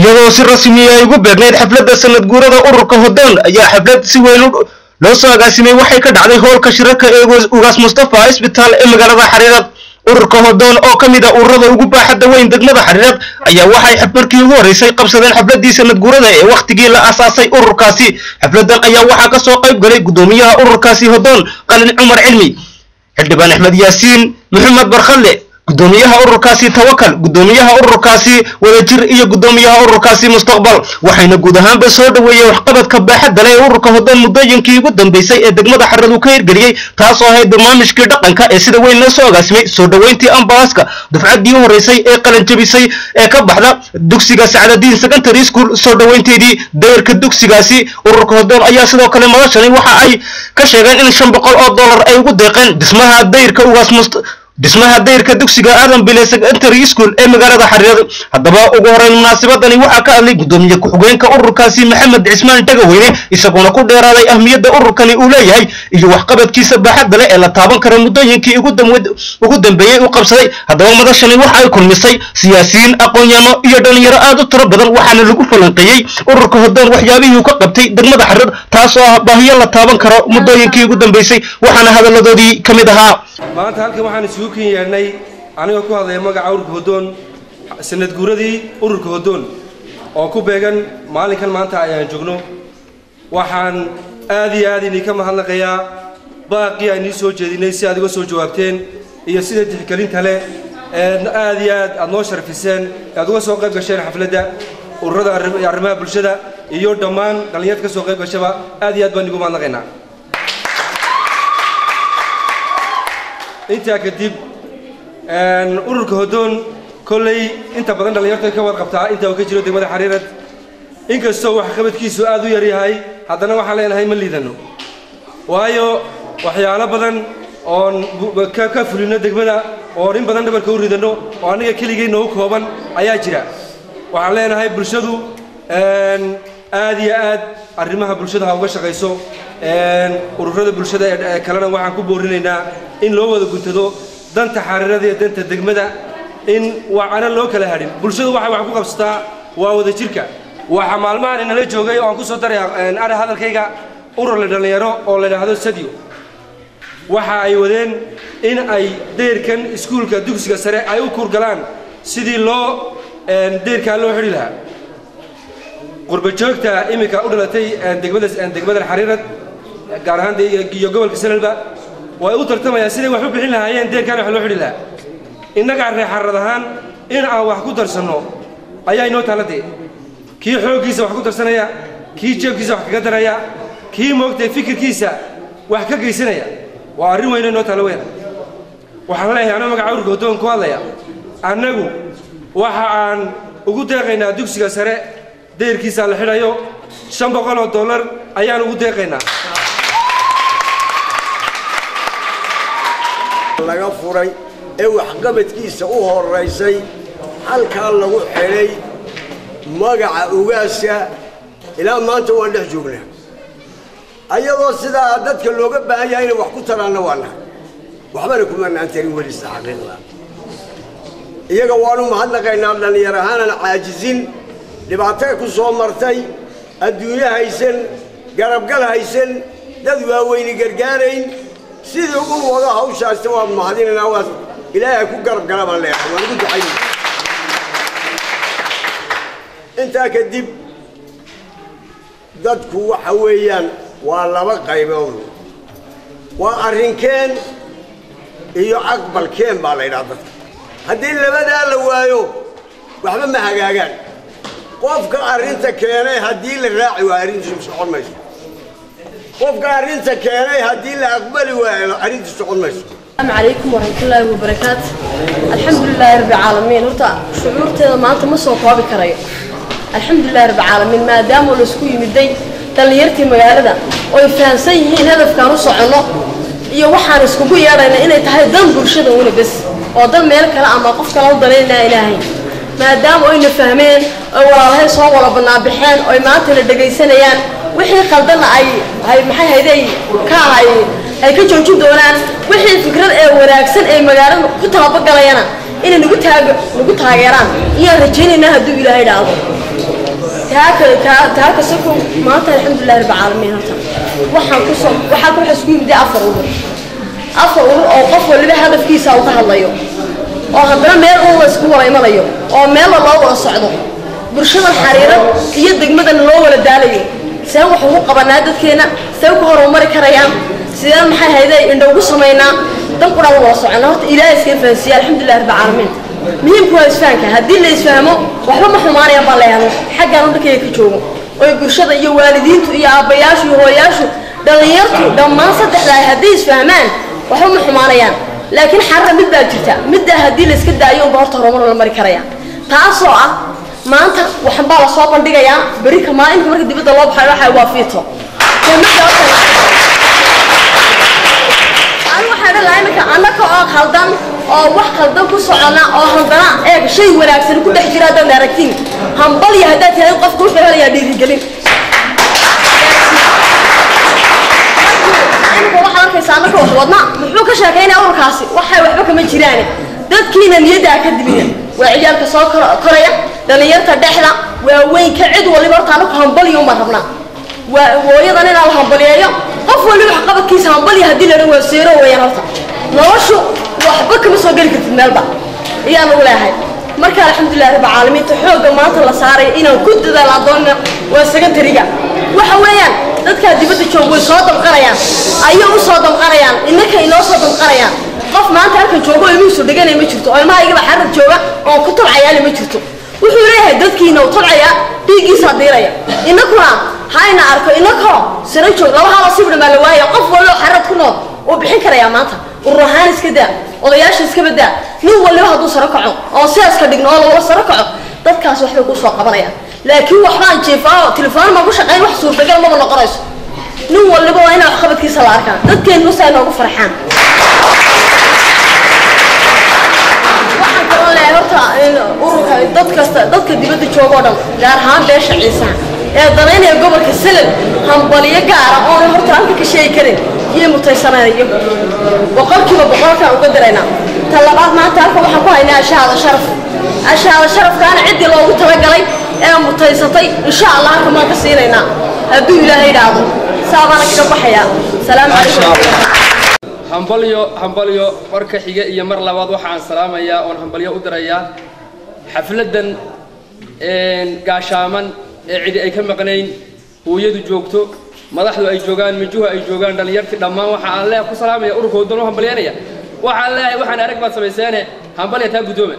iyadoo si rasmi ah ay ugu beegneyd xafladda sanad guurada ururka Hodon ayaa xaflad si weyn loo soo agaasimay waxay ka dhacday hoolka shirarka ee Ugaas Mustafa Hospital ee magaalada Xariirad. ururka Hodon oo kamid ah ururada ugu baaxadda weyn degmada Xariirad ayaa waxay markii ugu horeysay qabsadeen xafladii sanad guurada ee waqtigii la aasaasay ururkaasi. xafladan ayaa waxaa ka soo qayb galay gudoomiyaha ururkaasi Hodon Qalin Cumar Cilmi, xildhibaan Axmed Yaasiin Maxamed Barkhalle, gudoomiyaha ururkaasi Tawakal, gudoomiyaha ururkaasi Wadajir iyo gudoomiyaha ururkaasi Mustaqbal. waxayna guud ahaanba soo dhaweeyay waxqabadka baaxadda leh ee ururka Hodon muddooyinkii ugu dambeysay ee degmada Xariirad uu ka hirgeliyay, taas oo ahayd barnaamijkii dhaqanka ee sida weyn loo soo agaasimay soo dhaweyntii ambaaska dufcadii horeysay ee qalin jabisay ee ka baxda dugsiga Saadadiin Secondary School. soo dhaweynteedii deyrka dugsigaasi ururka Hodon ayaa sidoo kale madashani waxa ay ka sheegeen in $500 ay ugu deeqeen dhismaha deyrka dhismaha deyrka dugsiga Aadan Bile Secondary School ee magaalada Xariirad. haddaba ugu horeyn munaasabadani waxaa ka hadlay gudoomiye ku-xigeenka ururkaasi Maxamed Cismaan Tagaweyne, isaguna ku dheeraaday ahmiyadda ururkani uu leeyahay iyo waxqabadkiisa baaxadda leh ee la taaban karo muddooyinkii ugu dambeeyay uu qabsaday. haddaba madashani waxa ay kulmisay siyaasiyiin, aqoon-yahano iyo dhalinyaro aad u tiro badan, waxaana lagu falanqeeyey ururka Hodon waxyaabihii uu ka qabtay degmada Xariirad, taas oo ah baahiyo la taaban karo muddooyinkii ugu dambeysay, waxaana hadalladoodii ka mid ahaa. maanta halkan waxaan isugu keenyaynay anigoo ku hadlaya magaca ururka Hodon sanad guuradii ururka Hodon oo ku beegan maalinkan maanta ayaan joogno. waxaan aad iyo aad idinka mahadnaqayaa baaqii aan idin soo jeedinay si aad uga soo jawaabteen iyo sida tixgelinta leh aad iyo aad noo sharfiseen aad uga soo qayb gasheen xafladda ururada arrimaha bulshada iyo dhammaan dhalinyarada ka soo qayb gashaba aad iyo aad baan ugu mahadnaqaynaa. inta kadib ururka Hodon kolley inta badan dhalinyarada ka wada qabtaa inta uu ka jiro degmada Xariirad, inkastoo wax qabadkiisu aad u yar yahay haddana waxaan leenahay ma liidano, waayo waxyaalo badan oon ka fulino degmada oo in badan dhabarka u ridano oo aniga keligay noo kooban ayaa jira. waxaan leenahay bulshadu aad iyo aad arrimaha bulshada ha uga shaqayso. ururada bulshada ee kalena waxaan ku boorinaynaa in loo wada guntado danta Xariirad iyo danta degmada, in waxana loo kala hadhin. bulshadu waxay wax ku qabsataa waa wada jirka. waxa maalmahan inala joogay oo aan ku soo daray hadalkayga urur la dhalinyaro oo la yiraahdo Sadio. waxa ay wadeen in ay deyrkan iskuulka dugsiga sare ay u kurgalaan sidii loo deyrka loo xiri lahaa. qurba joogta imika u dhalatay degmada Xariirad gaar ahaan iyo gobolka Salelba way u tartamayaan sidii wax u bixin lahaayeen deyrkan wax loo xiri lahaa. innaga Xariirad ahaan in aan wax ku darsano ayaa inoo taaladay. kii xooggiisa wax ku darsanaya, kii jeebkiisa wax kaga daraya, kii moogtay fikirkiisa wax ka geysanaya, waa arrin weyn inoo taalo weyn. waxaan leeyahay anoo magaca ururka Hodon ku hadlaya, annagu waxa aan ugu deeqaynaa dugsiga sare deyrkiisa la xidhayo $500 ayaan ugu deeqaynaa. laga furay ee waxqabadkiisa u horeysay halkaa lagu xidhay magaca ugaaska ilaa maanta waan dhex joognaa. ayadoo sidaa dadka looga baahan yahay inay wax ku taraanna waa nahay, waxbana kuma naantarin welisa xaqiiqda. iyaga waanu mahadnaqaynaa dhalinyar ahaanan caajizin, dhibaato ku soo martay, adduunyo haysan, garabgal haysan, dad waaweyni gargaarayn, sidii u wada hawshaasta waa mahadinaynaa. waa ilaahay ku garab gala baan leeyahay, waan ugu ducaynaa. intaa kadib dadku waxa weeyaan waa laba qaybood, waa arrinkeen iyo aqbalkeen baa la yidhaahdaa. haddii labadaa la waayo waxba ma hagaagaan. qofka arrinta keenay haddii la raaci waayo arrintiisu socon mayso. qofka arrinta keenay haddii la aqbali waayo arrintiisu socon mayso. السلام عليكم ورحمة الله وبركاته. الحمد لله رب العالمين. هرتا شعورتي ما أنت مصر قابل كراي. الحمد لله رب العالمين. ما دام الأسكوي مدي تليرتي مجالدا ويفهم سيئين هذا كانوا صعنا. يوحنا سكوي يرانا إن تهدم برشة ولا بس. وضل مالك لا ما قفت لا ضلين لا إلهي. ما دام وين فهمين والله صار ولا بنابحين أو ما أنت اللي سنيان وحين قلدنا أي محي هيدي كاي ay ka joojin doonaan wixii fikrad ee wanaagsan ee magaalada ku tababalayana inay nagu taageeraan iyo rajaynayna hadduu Ilaahay dhaafo. تاك سكون ما أنت الحمد لله رب العالمين هرتا وحن حسكون بدي أفر أو قف اللي بهذا في كيسة وتهلايو أو هذا ميل هو سكوا يملايو أو ميل الله وصعده برشلونة الحريرة يدق مدن الله ولا داليو سووا حقوق بنادت كنا سووا هرمار كريان سيدنا محل هذا إنه قصمينا تنقل الله وصعنا إلى إسكافنسيا الحمد لله رب العالمين مهم كويس فانك هدي اللي يسفهموا وحرم حمار يا بالله حاجة عندك يكتشوفوا ويقولشوا يا والدين يا أبياش وهوياش دليرتو دمان صدق لا هدي يسفهمان وحرم حماريان لكن حرم مدة جرتا مدة هدي اللي سكت دايون بارت هرمون ولا مريكريان تعصوا ما أنت وحنبال صوب عندك يا بريك ما أنت مريك دبيت الله بحاله حيوافيته أنا خلدان أو واحد خلدان كوسعنا أو خلدنا إيه شيء ولا أكثر كل حجرة ده ناركين هم بالي هدات هاي وقف كل فيها يا ديري قليل أنا بروح على كيسانك وحوضنا محبوك شاكين أول كاسي وحي وحبك من جيراني dadkiina niyada ka dibiyay waa ciyaalka soo koraya dhalinyarta dhexda waa weyn ka cid waliba taanu hambaliyo ma rabna waa hooyadan in aan hambaliyo qof waliba wax qabadkiisa hambaliyo hadii la waa seero weeyaan horta noloshu waxba kama soo gali kartid meelba iyaan u leeyahay marka alxamdulillah rabbil caalamiin xooga maanta la saaray inaan ku dadaalo doona waa secondary-ga waxa weeyaan dadka dibadda jooga way soo damqarayaan ayuu soo damqarayaan innaka inoo soo damqarayaan qof maanta halkan joogo ilmuhu soo dhaganay ma jirto oo ilmaha iyaga xarad jooga oo ku tulcayaan ma jirto wuxuu leeyahay dadkiina uu tulcaya dhiigiisa diiraya inakuna hayna arko inako siran joog laba hal sibir ma la waayo qof walo xarad ku nool oo bixin karaya maanta ururahan iska daa odayaasha iska badaa nin waliba haduu saro kaco oo sidaas ka dhigno oo la saro kaco dadkaas waxba ku soo qabanayaan laakiin waxbaan jeefaa telefoon ma ku shaqeyn wax suurtagal ma noqonayso nin waliba waa inuu qabadkiisa la arkaa dadkeen ma saayno ugu farxaan dadka dibadda jooga oo dhan gaar ahaan beesha ciisa ee dareynaya gobolka Salad hambaliyo gaar ah oo horta halka ka sheegi karin iyo mutaysanayo boqolkiiba boqolka uga dareena talabaad maanta halka waxaan ku haynaa ashaada sharaf kaana cid loogu talagalay ee mutaysatay insha Allah kama ka siinayna haduu Ilaahay dhaado saabana kaga baxaya salaam calaykum hambalyo marka xiga iyo mar labaad waxaan salaamayaa oo hambalyo u dirayaa xafladan gaashaaman ee cidi ay ka maqnayn hooyadu joogto madaxdu ay joogaan mijuhu ay joogaan dhalinyartii dhammaan waxa aan leeyahay ku salaamaya ururkooda oo hambalyanaya waxaan leeyahay waxaan arag baad sameeyeen hambalyo taa gudooma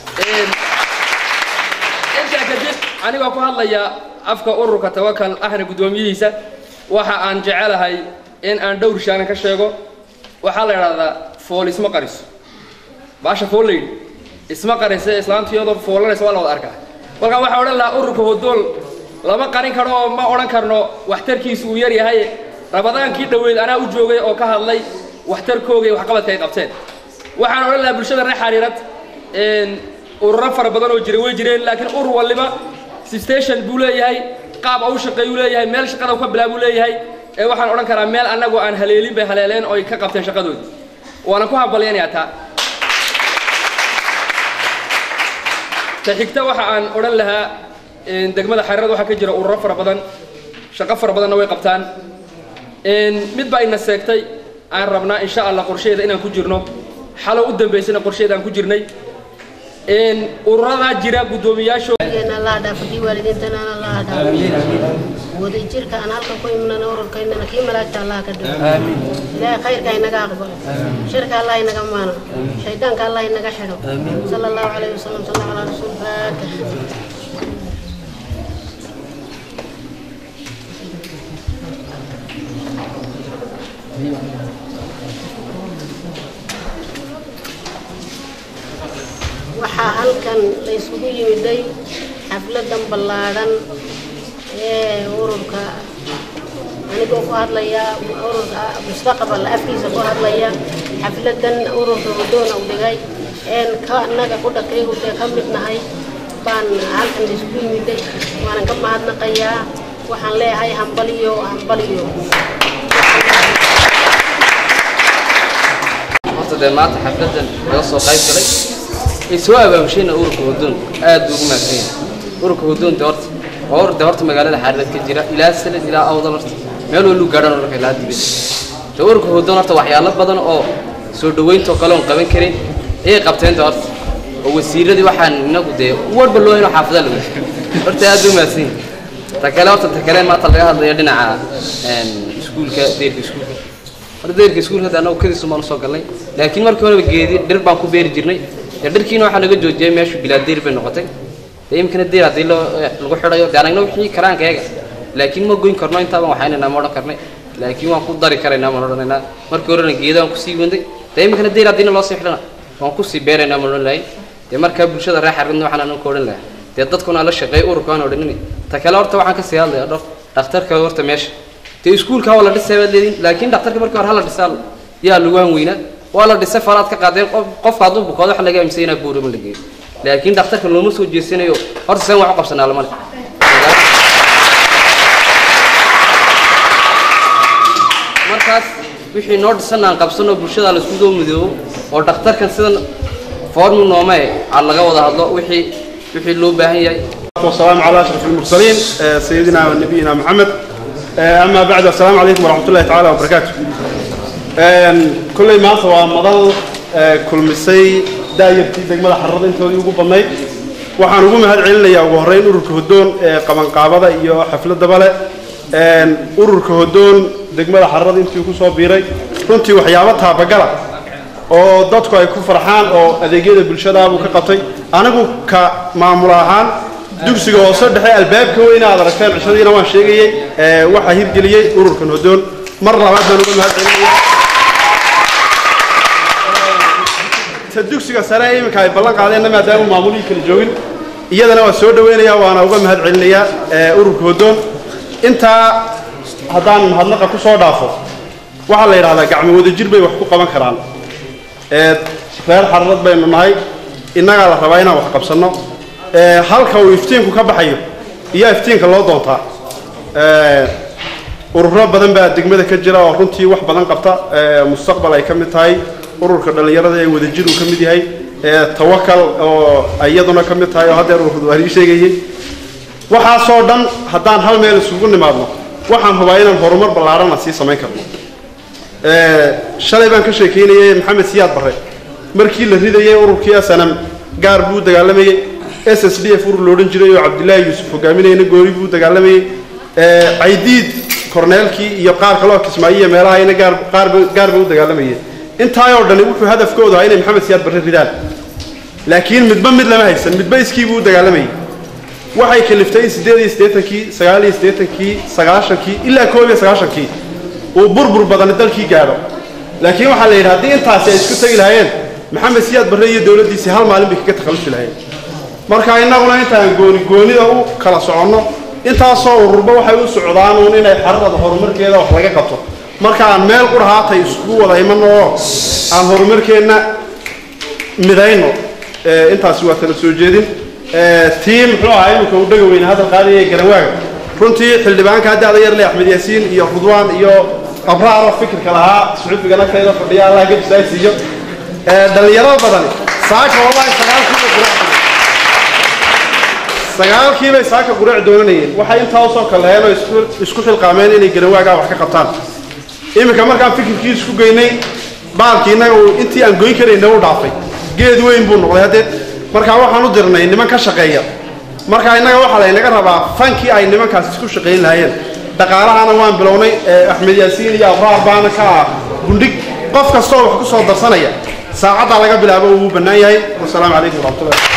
inta kadib aniga ku hadlaya afka ururka Tawakkal ahna gudoomiyihiisa waxa aan jecelahay in aan dhowr shaan ka sheego waxa la yiraahdaa fool isma qariso baasha foolay isma qarisay islaantiyada foolanaysa waa la wada arkaa walka waxa oran la ururka hodool lama qarin karo ma oran karno waxtarkiisu uu yar yahay rabadaankii dhaweed ana u joogay oo ka hadlay waxtarkooga wax qabadka ay qabteen waxaan oran la bulshada reer xariirad urur fara badan oo jiray way jireen laakiin urur waliba station buu leeyahay qaab uu shaqeeyo leeyahay meel shaqada uu ka bilaabo leeyahay ee waxaan oran karaa meel anagu aan haleelin bay haleeleen oo ay ka qabteen shaqadoodii waana ku hambalyeynaa taa xigta waxa aan oran lahaa degmada xariirad waxa ka jira urur fara badan shaqo fara badan way qabtaan mid baa ina seegtay aan rabnaa insha Allah qorsheeda inaan ku jirno xalo u dambeysana qorsheeda aan ku jirnay ururada jira gudoomiyaasho Allah dhaafay waalidiintana Allah dhaafay wada jirka aan halka ku imnana ururkayna kii malaa'ikta Allah ka dhigo aamin ilaahay khayrka inaga aqbal shirka Allah inaga maana shaydaanka Allah inaga xiro sallallahu alayhi wasallam sallallahu ala rasuulillah waxaa halkan la isugu yimiday xafladan ballaaran ee ururka anigoo ku hadlaya ururka mustaqbal afkiisa ku hadlaya xafladan ururka wadoona u dhigay ka annaga ku dhaqay oo ka midnahay baan halkan la isugu yimiday waan ka mahadnaqayaa waxaan leeyahay hambaliyo horta maanta xafladan laga soo qayb galay isoo abaabshayna ururka wadoon aad ugu maaqeen ururka wadoon doorta اور دورت مقالة حارة كجرا إلى سنة إلى أوضل ميلو لو قارن ولا كلا دبي دورك هو دون أرت وحيالات بدن أو سودوين توكلون قبل كريم إيه قبتين دورت والسيرة دي واحد نقول ورد بالله إنه حافظ له أرت هذا مسين تكلمت ما طلع هذا يدنا على سكول كدير سكول ردير كسكول هذا أنا وكذا سمان صقلني لكن مركونه بجدي درب بانكو بير جرني يدير كينو حنا نجود جاي ماشي بلا دير بينقطع يمكن الدير هذه لو حدا يعني أنا وحني كران كذا لكن ما قوين كرنا إنت ما وحنا نامورا كرنا لكن ما كود داري كرنا نامورا مركونه جيدا وكسي وندي يمكن الدير هذه الله سيحلنا وانكسي بير نامورا لاي مركب بلشة راح رنا وحنا نكورن لا تدتكون على الشقي أوركان ودنني تكلمت طبعا كسيال ده دكتور كورت ماشي تسكول كهولا لسه بدلين لكن دكتور كبر هلا رسال يا لوان وينه ولا لسه فرات كقادر قف هذا بقاضي حلا جاي مسينا بورو من الجيل لكن دكتور كلهم مسوي جسنا يو هرت سنة وعقب سنة على مالك مركز وحي نورد سنة قبل سنة برشة على سكودو مديو ودكتور كان سنة فورم نومه على جواد هذا وحي لو باهي والسلام على أشرف المرسلين سيدنا ونبينا محمد أما بعد السلام عليكم ورحمة الله تعالى وبركاته كل ما سوى مضل كل مسي داير تيجي ملا حرض أنت يوجو بمي وحنقوم هاد علنا يا وهرين أوركهدون قبل قابضة يا حفلة دبلة أوركهدون دق ملا حرض أنت يوجو صابيري كنتي وحياتها بقرة oo dadku ay ku farxaan oo adeegyada bulshada uu ka qabtay anagu ka maamulahan dugsiga hoose dhexe albaabka weyn aad aragteen cishadiina waan sheegayay waxa hirgeliyay ururkan hodoon mar labaad baan uga mahadcelinayaa dugsiga sare imika ay ballan qaadeen maadaama maamulkii kala joogin iyadana waa soo dhaweynaya waana uga mahadcelinayaa ururka hodoon inta hadaan hadlaqa ku soo dhaafo waxa la yiraahdaa gacmo wada jir bay wax ku qaban karaan reer xarrad baynu nahay innaga la rabaa inaan wax qabsano halka uu iftiinku ka baxayo iyo iftiinka loo doontaa ururo badan baa degmada ka jira oo runtii wax badan qabta mustaqbal ay ka mid tahay ururka dhalinyarada ee wada jir uu ka mid yahay tawakkal oo iyaduna ka mid tahay oo hadda ururku wari sheegayay waxa soo dhan hadaan hal meel isugu nimaadno waxaan hubaa inaan horumar ballaaran sii sameyn karno shalay baan ka sheekeynayay maxamed siyaad bare markii la ridayay ururkii sanam gaar buu dagaalamayay SSDF urur loo dhan jiray oo Cabdullaahi Yuusuf hogaaminayna goori buu dagaalamayay Aidiid korneelkii iyo qaar kale oo Kismaayiye meelaha ayna gaar buu dagaalamayay inta ay oo dhan wuxuu hadafkoodu ahaa inay maxamed siyaad bare ridaan laakiin midba mid lama haysan midba iskii buu dagaalamayay waxay kaliftay 88kii 89kii 90kii ilaa 91kii وبربر بدن دلكي قالوا لكن waxa la yiraahdaa intaas ay isku tagi lahaayeen maxamed siyaad bare iyo dawladdiisa hal maalin bay ka takhalusi lahaayeen marka inaguna intaan goonida u kala socono intaas oo ururba waxay u socdaan inay xarrada horumarkeeda wax laga qabto marka aan meel ku rahatay isku wada imanno aan horumarkeena midayno intaas waa tala soo jeedin team wuxuu ahaa inuu ka dhaga weyn hada qaadiyay garawaaga runtii xildhibaanka hadda yar leh Axmed Yaasiin iyo Rudwaan iyo abraar fikirka lahaa suubiga kayda fadhiya Allah gabsaysiyo dhalinyaro badan saaka wallahi sagaalkii bay saaka quraac doonayeen waxa inta soo kaleeyeen oo isku xilqaameen inay garawaaga wax ka qabtaan imika markaan fikirkiisa ku geynay baalkiina oo intii aan goyn karayna u dhaafay geed weyn buu noqday hadda marka waxaan u dirnay niman ka shaqeeya marka inaga waxa la inaga rabaa fankii ay nimankaas isku shaqeyn lahaayeen dhaqaalahana waan bilownay Axmed Yaasiin iyo abraar baana ka gundhig qof kasta oo wax ku soo darsanaya saacada laga bilaabo uu banaan yahay wassalaamu calaykum warahmatullahi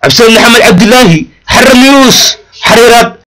عبد محمد عبد الله حرم يوس حريرات